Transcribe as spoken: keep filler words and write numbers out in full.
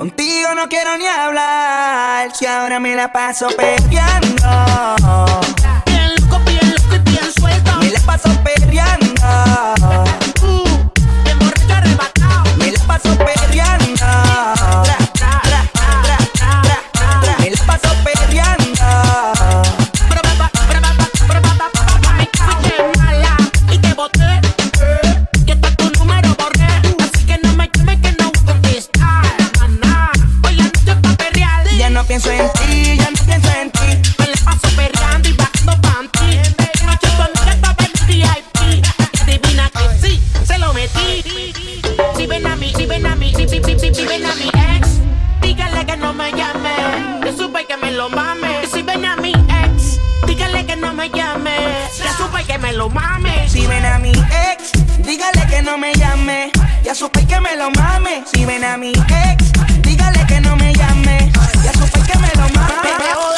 Contigo no quiero ni hablar, si ahora me la paso perreando. Bien loco, bien loco y bien suelto. Me la paso perreando. Uh, bien borracho arrebatado. Me la paso perreando. Tra, tra, tra, tra, tra, tra. Me la paso perreando. Pero papá, pero papá, pero papá, papá, me fuiste mala y te boté. Que está tu número borré. Así que no me llames que no voy a contestar. Maná, hoy la noche está perrear. Ya no pienso en ti, ya no pienso en ti. Me la paso perreando y bajando panty. Noche tu amiga estaba en V I P. Adivina que sí, se lo metí. Si ven a mí, si ven a mí, si, si, si, si, si ven a mi ex, dígale que no me llame. Yo supe que me lo mame. Si ven a mi ex, dígale que no me llame. Ya supe que me lo mame. Si ven a mi ex, dígale que no me llame. Ya supe que me lo mame. Si ven a mi ex, dígale que no me llame. Ya supe que me lo mame.